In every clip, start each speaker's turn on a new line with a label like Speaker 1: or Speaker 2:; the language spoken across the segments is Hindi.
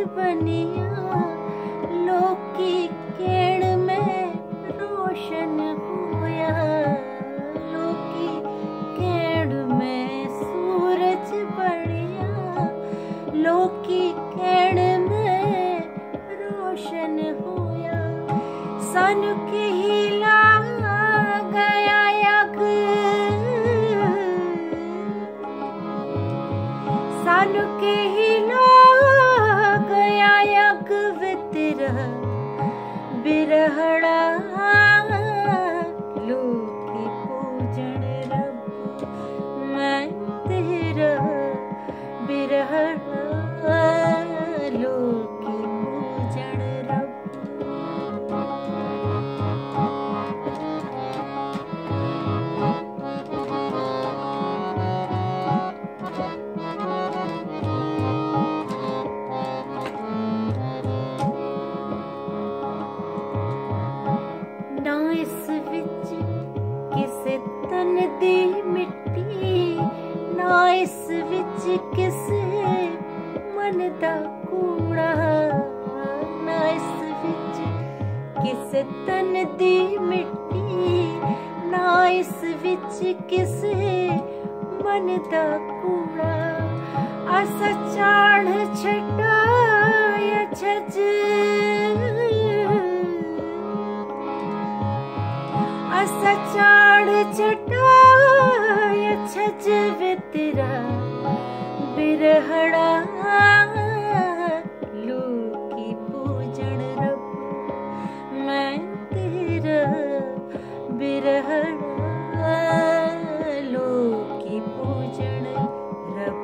Speaker 1: बनिया लोकी केण में रोशन होया, लोकी केण में सूरज बनिया लोकी केण में रोशन होया। सानू के हिला गया यग, सानू के हिला गया यग वितरा बिरहड़ा लोकी पूजन रब मैं तेरा बिरहड़ा लोकी पूजन रब। ना इस विच किसे तन दी मिट्टी, ना इस विच किसे मन दा कूड़ा, ना इस विच किसे तन दी मिट्टी, ना इस विच किसे मन दा कूड़ा। असा चाढ़ छटाया छज, असा चाढ़ छटाया छज वितरा बिरहड़ा लोकी पूजन रब मैं तेरा बिरहड़ा लोकी पूजन रब।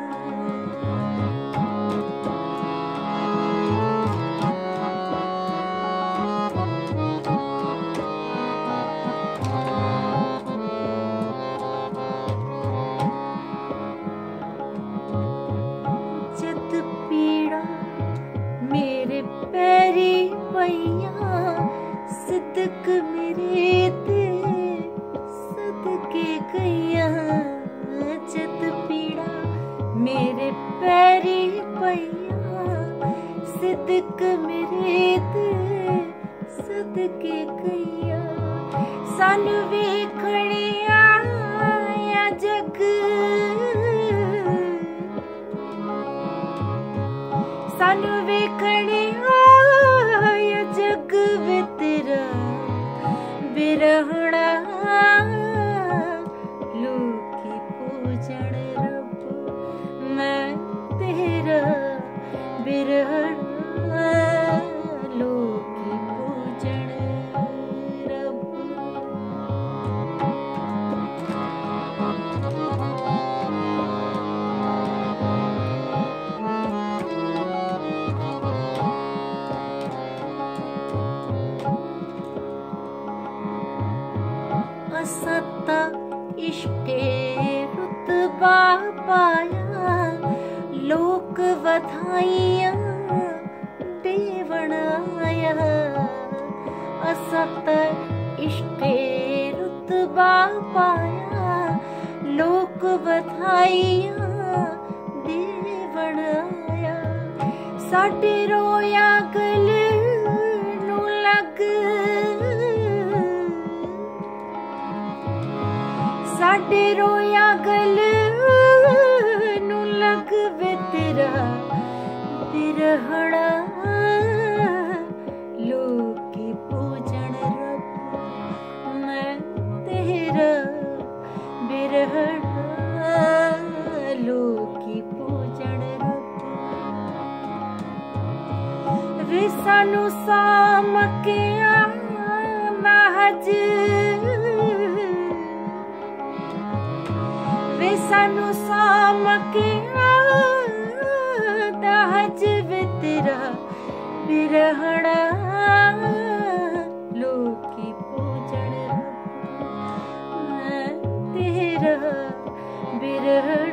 Speaker 1: जद पीड़ा मेरे पैरी पईया सिदक मेरे ते सदके गईया, जद पीड़ा मेरे पैरी पईया सिदक मेरे ते सदके गईया। सानू वेखणे आया जग, सानू वेखणे आया जग वितरा बिरहड़ा लोकी पूजन रब मैं तेरा बिरहड़ा लोकी पूजन रब। असता इश्के रुतबा पाया लोक वधाइयां देवण आया। असत इश्के रुतबा पाया लोक वधाइयां देवण आया। साडे रोया गल नू लग, साडे रोया गल नू लग वितरा बिरहड़ा लोकी पूजन रब मैं तेरा बिरहड़ा लोकी पूजन रब। वे सानू सामकिया महज, वे सानू सामकिया दहज वितरा बिरहड़ा लोकी पूजन रब मैं तेरा बिरहड़ा।